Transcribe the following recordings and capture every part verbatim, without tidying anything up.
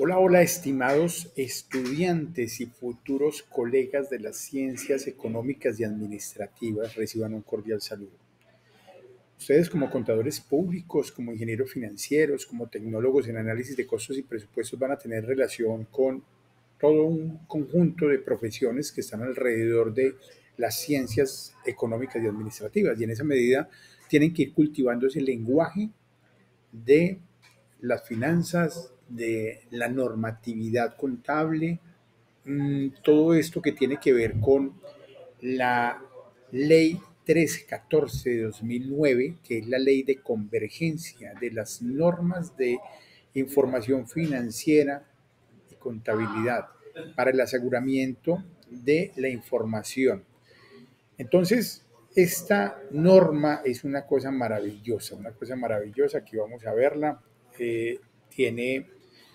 Hola, hola, estimados estudiantes y futuros colegas de las ciencias económicas y administrativas, reciban un cordial saludo. Ustedes como contadores públicos, como ingenieros financieros, como tecnólogos en análisis de costos y presupuestos van a tener relación con todo un conjunto de profesiones que están alrededor de las ciencias económicas y administrativas y en esa medida tienen que ir cultivando ese lenguaje de las finanzas, de la normatividad contable, mmm, todo esto que tiene que ver con la ley trece catorce de dos mil nueve, que es la ley de convergencia de las normas de información financiera y contabilidad para el aseguramiento de la información. Entonces, esta norma es una cosa maravillosa, una cosa maravillosa, aquí vamos a verla, eh, tiene,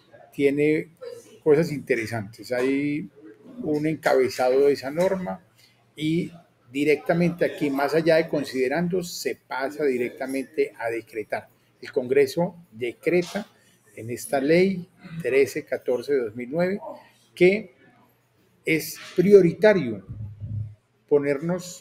tiene cosas interesantes. Hay un encabezado de esa norma y directamente aquí, más allá de considerando, se pasa directamente a decretar. El Congreso decreta en esta ley trece catorce de dos mil nueve que es prioritario ponernos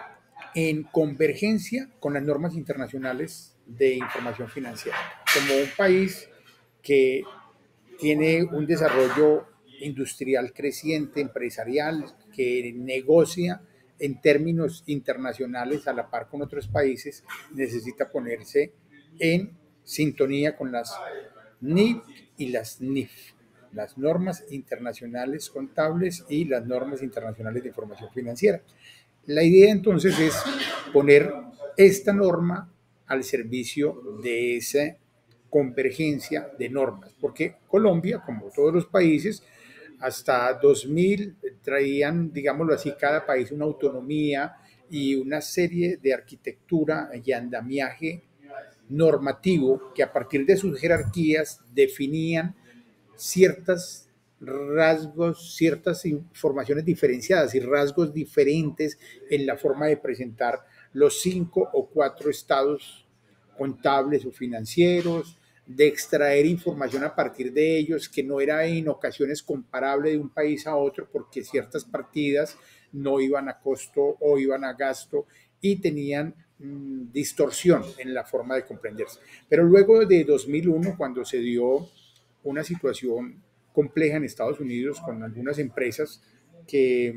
en convergencia con las normas internacionales de información financiera. Como un país que tiene un desarrollo industrial creciente, empresarial, que negocia en términos internacionales a la par con otros países, necesita ponerse en sintonía con las N I F y las N I F, las normas internacionales contables y las normas internacionales de información financiera. La idea entonces es poner esta norma al servicio de esa convergencia de normas, porque Colombia, como todos los países, hasta dos mil traían, digámoslo así, cada país una autonomía y una serie de arquitectura y andamiaje normativo que a partir de sus jerarquías definían ciertas rasgos, ciertas informaciones diferenciadas y rasgos diferentes en la forma de presentar los cinco o cuatro estados contables o financieros, de extraer información a partir de ellos que no era en ocasiones comparable de un país a otro porque ciertas partidas no iban a costo o iban a gasto y tenían mmm, distorsión en la forma de comprenderse. Pero luego de dos mil uno, cuando se dio una situación compleja en Estados Unidos con algunas empresas que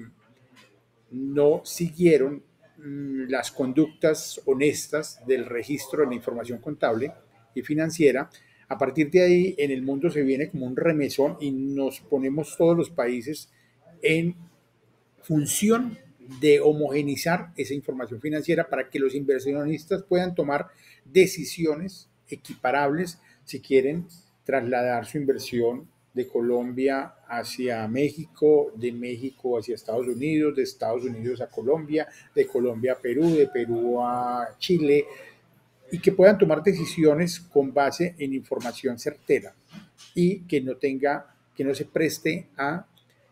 no siguieron mmm, las conductas honestas del registro de la información contable y financiera. A partir de ahí, en el mundo se viene como un remesón y nos ponemos todos los países en función de homogenizar esa información financiera para que los inversionistas puedan tomar decisiones equiparables si quieren trasladar su inversión de Colombia hacia México, de México hacia Estados Unidos, de Estados Unidos a Colombia, de Colombia a Perú, de Perú a Chile, y que puedan tomar decisiones con base en información certera y que no tenga, que no se preste a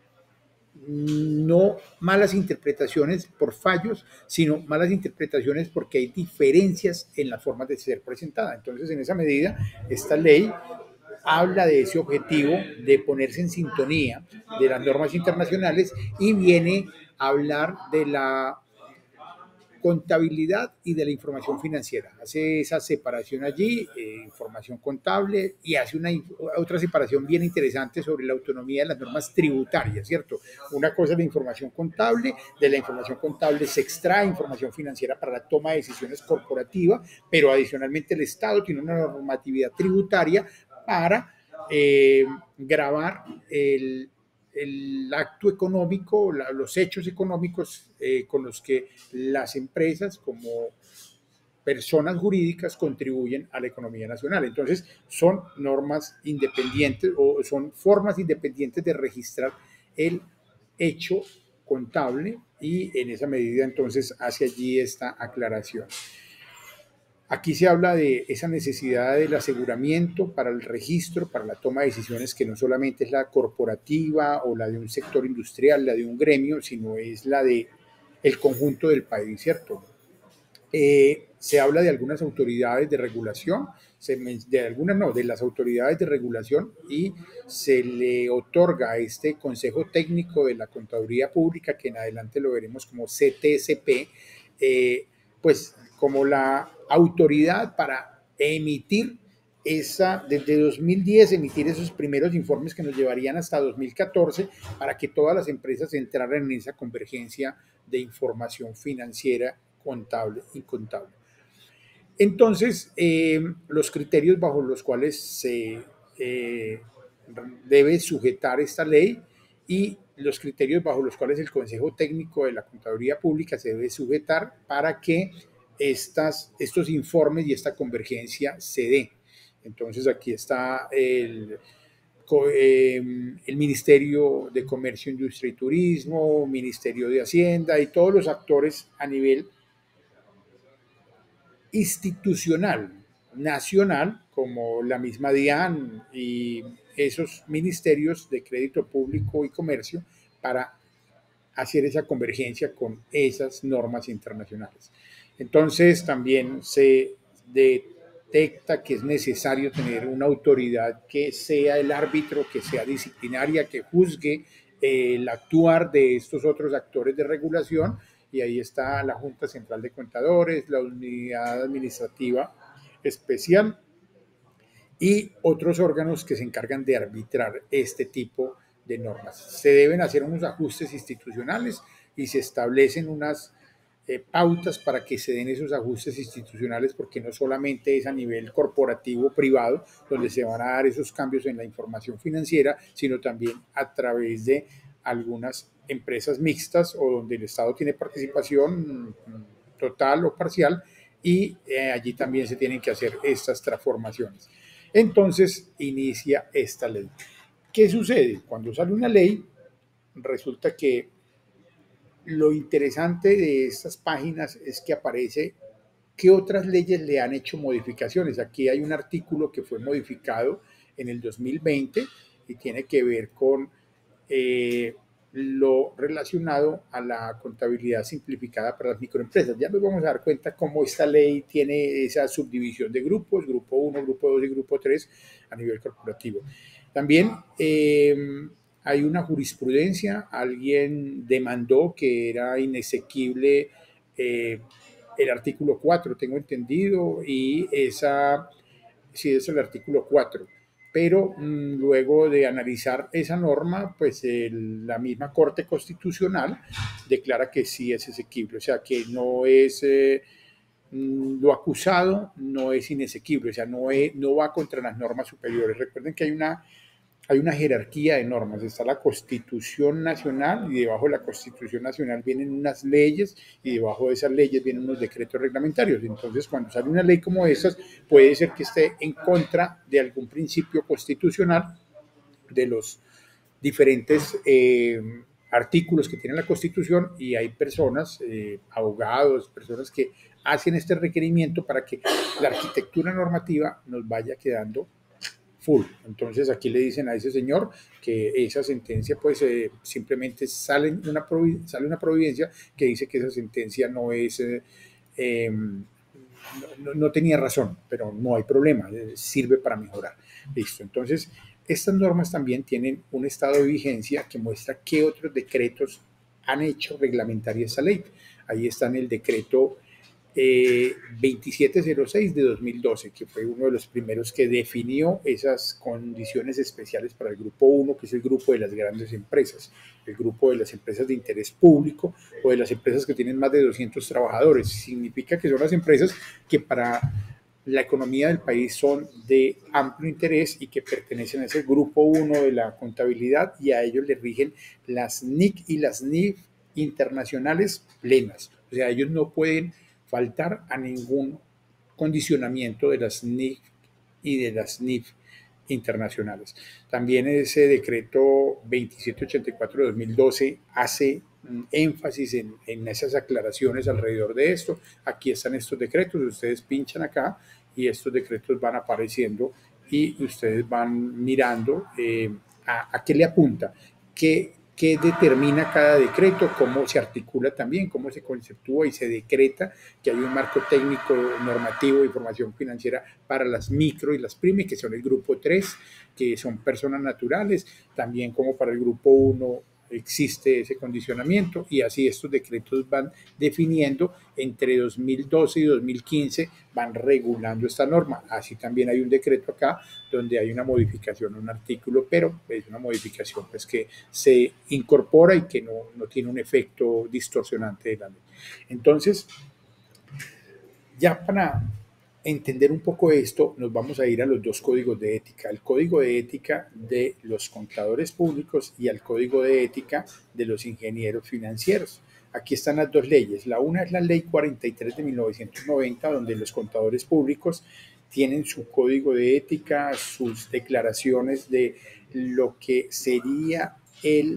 no malas interpretaciones por fallos, sino malas interpretaciones porque hay diferencias en las formas de ser presentada. Entonces, en esa medida, esta ley habla de ese objetivo de ponerse en sintonía de las normas internacionales y viene a hablar de la contabilidad y de la información financiera. Hace esa separación allí, eh, información contable, y hace una otra separación bien interesante sobre la autonomía de las normas tributarias, ¿cierto? Una cosa es la información contable, de la información contable se extrae información financiera para la toma de decisiones corporativa, pero adicionalmente el Estado tiene una normatividad tributaria para eh, gravar el el acto económico, la, los hechos económicos eh, con los que las empresas como personas jurídicas contribuyen a la economía nacional. Entonces, son normas independientes o son formas independientes de registrar el hecho contable y en esa medida entonces hace allí esta aclaración. Aquí se habla de esa necesidad del aseguramiento para el registro, para la toma de decisiones que no solamente es la corporativa o la de un sector industrial, la de un gremio, sino es la de el conjunto del país, ¿cierto? Eh, se habla de algunas autoridades de regulación, se, de algunas no, de las autoridades de regulación, y se le otorga a este Consejo Técnico de la Contaduría Pública, que en adelante lo veremos como C T C P, eh, pues como la autoridad para emitir esa, desde dos mil diez, emitir esos primeros informes que nos llevarían hasta dos mil catorce para que todas las empresas entraran en esa convergencia de información financiera, contable y contable. Entonces, eh, los criterios bajo los cuales se eh, debe sujetar esta ley y los criterios bajo los cuales el Consejo Técnico de la Contaduría Pública se debe sujetar para que estas, estos informes y esta convergencia se dé. Entonces, aquí está el, eh, el Ministerio de Comercio, Industria y Turismo, Ministerio de Hacienda y todos los actores a nivel institucional, nacional, como la misma DIAN y esos ministerios de crédito público y comercio, para hacer esa convergencia con esas normas internacionales. Entonces también se detecta que es necesario tener una autoridad que sea el árbitro, que sea disciplinaria, que juzgue el actuar de estos otros actores de regulación, y ahí está la Junta Central de Contadores, la Unidad Administrativa Especial y otros órganos que se encargan de arbitrar este tipo de normas. Se deben hacer unos ajustes institucionales y se establecen unas eh, pautas para que se den esos ajustes institucionales, porque no solamente es a nivel corporativo privado donde se van a dar esos cambios en la información financiera, sino también a través de algunas empresas mixtas o donde el Estado tiene participación total o parcial, y eh, allí también se tienen que hacer estas transformaciones. Entonces inicia esta ley. ¿Qué sucede? Cuando sale una ley, resulta que lo interesante de estas páginas es que aparece qué otras leyes le han hecho modificaciones. Aquí hay un artículo que fue modificado en el dos mil veinte y tiene que ver con eh, lo relacionado a la contabilidad simplificada para las microempresas. Ya nos vamos a dar cuenta cómo esta ley tiene esa subdivisión de grupos, grupo uno, grupo dos y grupo tres a nivel corporativo. También eh, hay una jurisprudencia, alguien demandó que era inexequible eh, el artículo cuatro, tengo entendido, y esa, sí, es el artículo cuatro. Pero mmm, luego de analizar esa norma, pues el, la misma Corte Constitucional declara que sí es exequible, o sea, que no es... Eh, lo acusado no es inexequible, o sea, no, es, no va contra las normas superiores. Recuerden que hay una hay una jerarquía de normas. Está la Constitución Nacional y debajo de la Constitución Nacional vienen unas leyes y debajo de esas leyes vienen unos decretos reglamentarios. Entonces, cuando sale una ley como esas, puede ser que esté en contra de algún principio constitucional de los diferentes eh, artículos que tiene la Constitución, y hay personas, eh, abogados, personas que hacen este requerimiento para que la arquitectura normativa nos vaya quedando full. Entonces aquí le dicen a ese señor que esa sentencia, pues eh, simplemente sale una, sale una providencia que dice que esa sentencia no es, eh, eh, no, no, tenía razón, pero no hay problema, eh, sirve para mejorar. Listo. Entonces, estas normas también tienen un estado de vigencia que muestra qué otros decretos han hecho reglamentaria esa ley. Ahí está en el decreto Eh, veintisiete cero seis de dos mil doce, que fue uno de los primeros que definió esas condiciones especiales para el grupo uno, que es el grupo de las grandes empresas, el grupo de las empresas de interés público o de las empresas que tienen más de doscientos trabajadores. Significa que son las empresas que para la economía del país son de amplio interés y que pertenecen a ese grupo uno de la contabilidad, y a ellos les rigen las N I C y las N I F internacionales plenas. O sea, ellos no pueden faltar a ningún condicionamiento de las N I F y de las N I F internacionales. También ese decreto veintisiete ochenta y cuatro de dos mil doce hace énfasis en, en esas aclaraciones alrededor de esto. Aquí están estos decretos, ustedes pinchan acá y estos decretos van apareciendo y ustedes van mirando eh, a, a qué le apunta, qué qué determina cada decreto, cómo se articula también, cómo se conceptúa y se decreta que hay un marco técnico normativo de información financiera para las micro y las pymes, que son el grupo tres, que son personas naturales, también como para el grupo uno existe ese condicionamiento y así estos decretos van definiendo entre dos mil doce y dos mil quince van regulando esta norma. Así también hay un decreto acá donde hay una modificación, un artículo, pero es una modificación pues, que se incorpora y que no, no tiene un efecto distorsionante de la ley. Entonces, ya para entender un poco esto, nos vamos a ir a los dos códigos de ética, el código de ética de los contadores públicos y al código de ética de los ingenieros financieros. Aquí están las dos leyes. La una es la ley cuarenta y tres de mil novecientos noventa, donde los contadores públicos tienen su código de ética, sus declaraciones de lo que sería el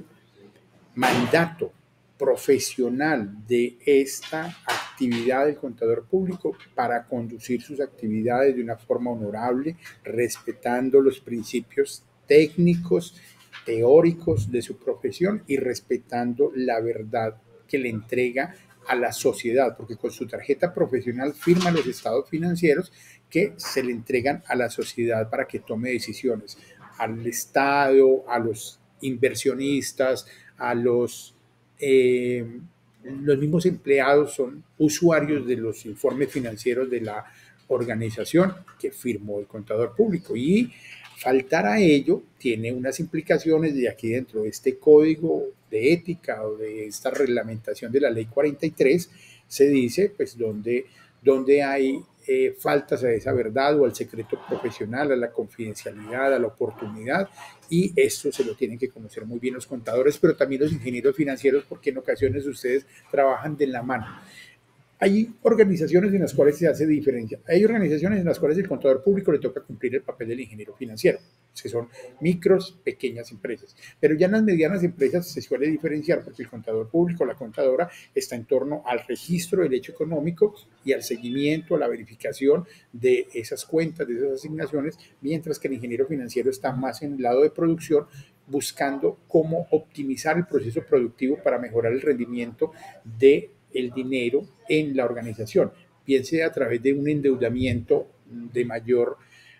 mandato profesional de esta actividad del contador público para conducir sus actividades de una forma honorable, respetando los principios técnicos, teóricos de su profesión y respetando la verdad que le entrega a la sociedad, porque con su tarjeta profesional firma los estados financieros que se le entregan a la sociedad para que tome decisiones, al Estado, a los inversionistas, a los, eh, los mismos empleados son usuarios de los informes financieros de la organización que firmó el contador público y faltar a ello tiene unas implicaciones de aquí dentro de este código de ética o de esta reglamentación de la ley cuarenta y tres, se dice pues donde, donde hay eh, faltas a esa verdad o al secreto profesional, a la confidencialidad, a la oportunidad, y esto se lo tienen que conocer muy bien los contadores, pero también los ingenieros financieros, porque en ocasiones ustedes trabajan de la mano. Hay organizaciones en las cuales se hace diferencia. Hay organizaciones en las cuales el contador público le toca cumplir el papel del ingeniero financiero, que son micros, pequeñas empresas. Pero ya en las medianas empresas se suele diferenciar porque el contador público, la contadora, está en torno al registro del hecho económico y al seguimiento, a la verificación de esas cuentas, de esas asignaciones, mientras que el ingeniero financiero está más en el lado de producción, buscando cómo optimizar el proceso productivo para mejorar el rendimiento de el dinero en la organización, piense a través de un endeudamiento de mayor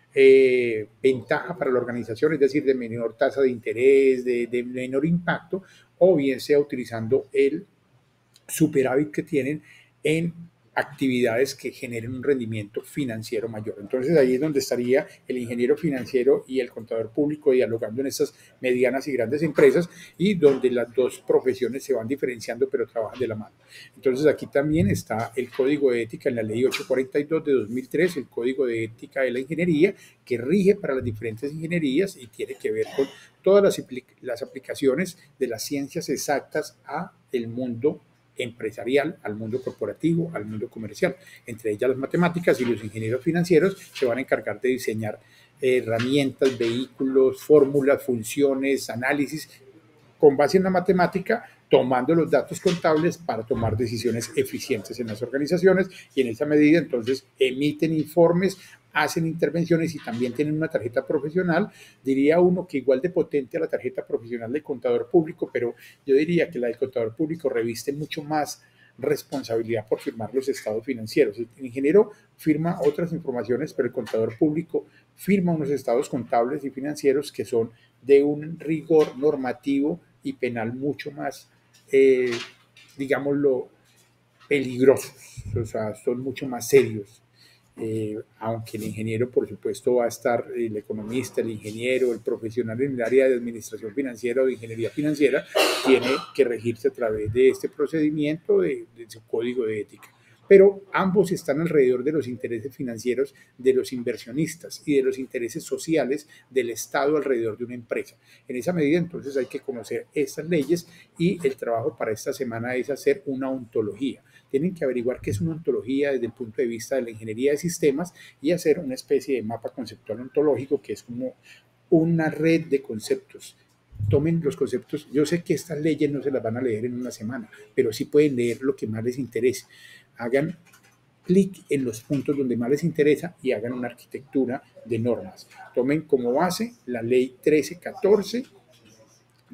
eh, ventaja para la organización, es decir, de menor tasa de interés, de, de menor impacto, o bien sea utilizando el superávit que tienen en actividades que generen un rendimiento financiero mayor. Entonces ahí es donde estaría el ingeniero financiero y el contador público dialogando en estas medianas y grandes empresas y donde las dos profesiones se van diferenciando pero trabajan de la mano. Entonces aquí también está el código de ética en la ley ochocientos cuarenta y dos de dos mil tres, el código de ética de la ingeniería que rige para las diferentes ingenierías y tiene que ver con todas las, las aplicaciones de las ciencias exactas a el mundo empresarial, al mundo corporativo, al mundo comercial. Entre ellas las matemáticas y los ingenieros financieros se van a encargar de diseñar herramientas, vehículos, fórmulas, funciones, análisis con base en la matemática, tomando los datos contables para tomar decisiones eficientes en las organizaciones y en esa medida entonces emiten informes, hacen intervenciones y también tienen una tarjeta profesional, diría uno que igual de potente a la tarjeta profesional del contador público, pero yo diría que la del contador público reviste mucho más responsabilidad por firmar los estados financieros. El ingeniero firma otras informaciones, pero el contador público firma unos estados contables y financieros que son de un rigor normativo y penal mucho más, eh, digámoslo, peligrosos, o sea, son mucho más serios. Eh, aunque el ingeniero, por supuesto, va a estar, el economista, el ingeniero, el profesional en el área de administración financiera o de ingeniería financiera, tiene que regirse a través de este procedimiento, de, de su código de ética. Pero ambos están alrededor de los intereses financieros de los inversionistas y de los intereses sociales del Estado alrededor de una empresa. En esa medida, entonces, hay que conocer estas leyes y el trabajo para esta semana es hacer una ontología. Tienen que averiguar qué es una ontología desde el punto de vista de la ingeniería de sistemas y hacer una especie de mapa conceptual ontológico que es como una red de conceptos. Tomen los conceptos. Yo sé que estas leyes no se las van a leer en una semana, pero sí pueden leer lo que más les interese. Hagan clic en los puntos donde más les interesa y hagan una arquitectura de normas. Tomen como base la ley trece catorce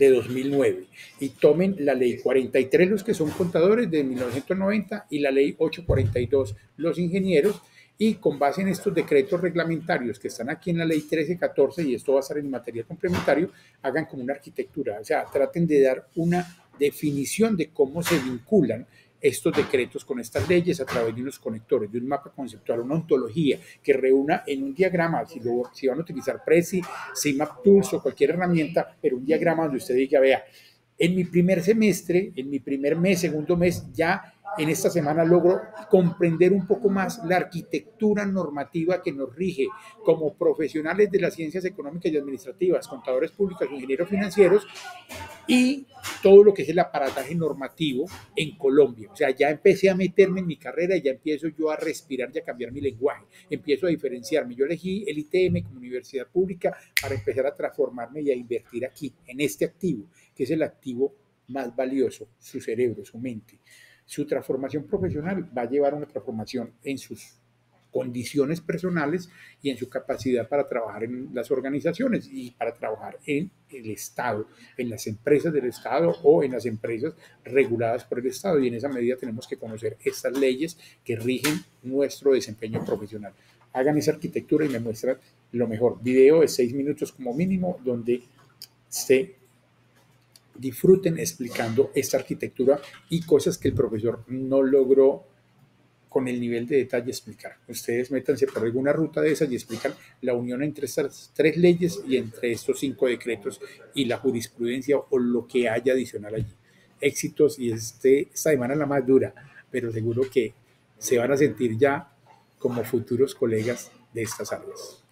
de dos mil nueve y tomen la ley cuarenta y tres los que son contadores de mil novecientos noventa y la ley ochocientos cuarenta y dos los ingenieros, y con base en estos decretos reglamentarios que están aquí en la ley trece catorce, y esto va a estar en material complementario, hagan como una arquitectura, o sea, traten de dar una definición de cómo se vinculan estos decretos con estas leyes a través de unos conectores, de un mapa conceptual, una ontología que reúna en un diagrama, si, lo, si van a utilizar Prezi, CIMAP Tools o cualquier herramienta, pero un diagrama donde usted diga, vea, en mi primer semestre, en mi primer mes, segundo mes, ya en esta semana logro comprender un poco más la arquitectura normativa que nos rige como profesionales de las ciencias económicas y administrativas, contadores públicos, ingenieros financieros, y todo lo que es el aparataje normativo en Colombia. O sea, ya empecé a meterme en mi carrera y ya empiezo yo a respirar y a cambiar mi lenguaje. Empiezo a diferenciarme. Yo elegí el I T M como universidad pública para empezar a transformarme y a invertir aquí, en este activo, que es el activo más valioso, su cerebro, su mente. Su transformación profesional va a llevar a una transformación en sus condiciones personales y en su capacidad para trabajar en las organizaciones y para trabajar en el Estado, en las empresas del Estado o en las empresas reguladas por el Estado. Y en esa medida tenemos que conocer estas leyes que rigen nuestro desempeño profesional. Hagan esa arquitectura y me muestran lo mejor. Video de seis minutos como mínimo donde se disfruten explicando esta arquitectura y cosas que el profesor no logró con el nivel de detalle explicar. Ustedes métanse por alguna ruta de esas y explican la unión entre estas tres leyes y entre estos cinco decretos y la jurisprudencia o lo que haya adicional allí. Éxitos, y este, esta semana es la más dura, pero seguro que se van a sentir ya como futuros colegas de estas áreas.